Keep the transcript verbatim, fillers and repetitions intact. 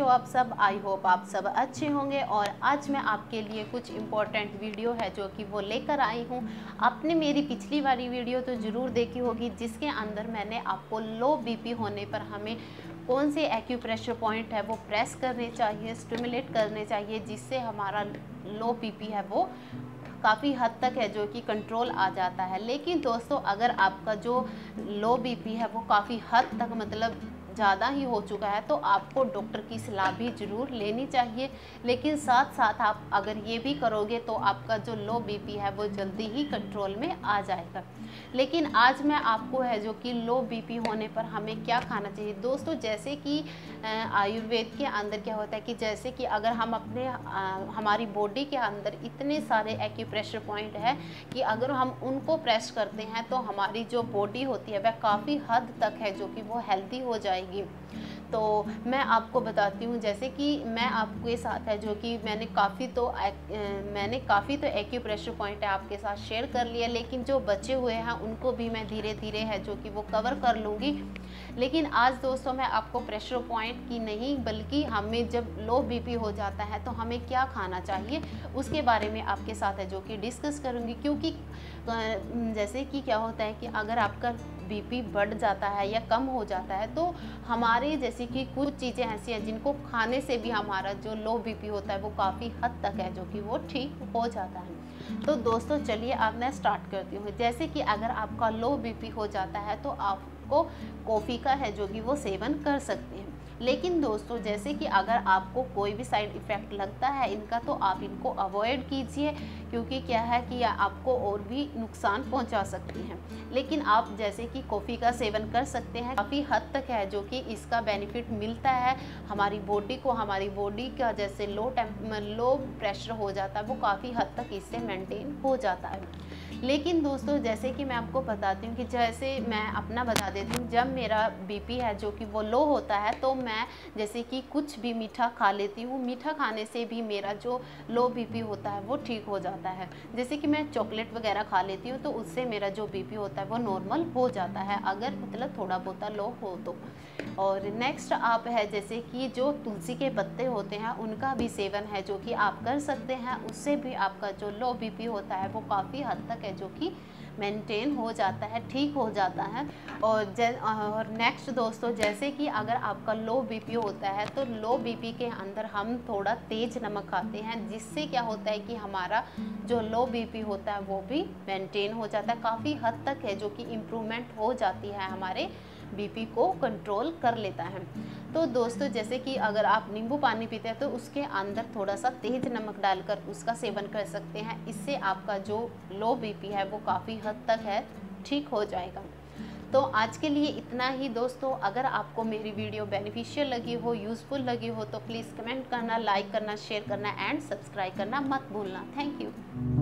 आप सब, I hope आप सब अच्छे होंगे। और आज मैं आपके लिए कुछ इम्पोर्टेंट वीडियो है जो कि वो लेकर आई हूँ। आपने मेरी पिछली वाली वीडियो तो ज़रूर देखी होगी जिसके अंदर मैंने आपको लो बीपी होने पर हमें कौन से एक्यूप्रेशर पॉइंट है वो प्रेस करने चाहिए, स्टिमुलेट करने चाहिए, जिससे हमारा लो बीपी है वो काफ़ी हद तक है जो कि कंट्रोल आ जाता है। लेकिन दोस्तों, अगर आपका जो लो बीपी है वो काफ़ी हद तक मतलब ज़्यादा ही हो चुका है तो आपको डॉक्टर की सलाह भी ज़रूर लेनी चाहिए। लेकिन साथ साथ आप अगर ये भी करोगे तो आपका जो लो बीपी है वो जल्दी ही कंट्रोल में आ जाएगा। लेकिन आज मैं आपको है जो कि लो बीपी होने पर हमें क्या खाना चाहिए दोस्तों। जैसे कि आयुर्वेद के अंदर क्या होता है कि जैसे कि अगर हम अपने आ, हमारी बॉडी के अंदर इतने सारे एक्यूप्रेशर पॉइंट है कि अगर हम उनको प्रेस करते हैं तो हमारी जो बॉडी होती है वह काफ़ी हद तक है जो कि वो हेल्दी हो जाएगी। तो मैं आपको बताती हूँ, जैसे कि मैं आपके साथ है जो कि मैंने काफ़ी तो एक, मैंने काफ़ी तो एक्यूप्रेशर पॉइंट है आपके साथ शेयर कर लिया, लेकिन जो बचे हुए हैं उनको भी मैं धीरे धीरे है जो कि वो कवर कर लूँगी। लेकिन आज दोस्तों मैं आपको प्रेशर पॉइंट की नहीं बल्कि हमें जब लो बीपी हो जाता है तो हमें क्या खाना चाहिए उसके बारे में आपके साथ है जो कि डिस्कस करूँगी। क्योंकि जैसे कि क्या होता है कि अगर आपका बीपी बढ़ जाता है या कम हो जाता है तो हमारे जैसे कि कुछ चीज़ें ऐसी हैं जिनको खाने से भी हमारा जो लो बीपी होता है वो काफ़ी हद तक है जो कि वो ठीक हो जाता है। तो दोस्तों चलिए अब मैं स्टार्ट करती हूँ। जैसे कि अगर आपका लो बीपी हो जाता है तो आपको कॉफ़ी का है जो कि वो सेवन कर सकते हैं। लेकिन दोस्तों जैसे कि अगर आपको कोई भी साइड इफ़ेक्ट लगता है इनका तो आप इनको अवॉइड कीजिए, क्योंकि क्या है कि आपको और भी नुकसान पहुंचा सकती हैं। लेकिन आप जैसे कि कॉफ़ी का सेवन कर सकते हैं, काफ़ी हद तक है जो कि इसका बेनिफिट मिलता है हमारी बॉडी को। हमारी बॉडी का जैसे लो टेम्प लो प्रेशर हो जाता है वो काफ़ी हद तक इससे मेंटेन हो जाता है। लेकिन दोस्तों जैसे कि मैं आपको बताती हूँ कि जैसे मैं अपना बता देती हूँ, जब मेरा बीपी है जो कि वो लो होता है तो मैं जैसे कि कुछ भी मीठा खा लेती हूँ। मीठा खाने से भी मेरा जो लो बीपी होता है वो ठीक हो जाता है। जैसे कि मैं चॉकलेट वगैरह खा लेती हूँ तो उससे मेरा जो बीपी होता है वो नॉर्मल हो जाता है, अगर मतलब थोड़ा बहुत लो हो तो। और नेक्स्ट आप है जैसे कि जो तुलसी के पत्ते होते हैं उनका भी सेवन है जो कि आप कर सकते हैं। उससे भी आपका जो लो बीपी होता है वो काफ़ी हद तक है जो कि मेंटेन हो जाता है, ठीक हो जाता है। और और नेक्स्ट दोस्तों, जैसे कि अगर आपका लो बीपी होता है तो लो बीपी के अंदर हम थोड़ा तेज नमक खाते हैं, जिससे क्या होता है कि हमारा जो लो बीपी होता है वो भी मेंटेन हो जाता है, काफ़ी हद तक है जो कि इम्प्रूवमेंट हो जाती है, हमारे बीपी को कंट्रोल कर लेता है। तो दोस्तों जैसे कि अगर आप नींबू पानी पीते हैं तो उसके अंदर थोड़ा सा तेज नमक डालकर उसका सेवन कर सकते हैं। इससे आपका जो लो बीपी है वो काफ़ी हद तक है ठीक हो जाएगा। तो आज के लिए इतना ही दोस्तों। अगर आपको मेरी वीडियो बेनिफिशियल लगी हो, यूज़फुल लगी हो तो प्लीज़ कमेंट करना, लाइक करना, शेयर करना एंड सब्सक्राइब करना मत भूलना। Thank you.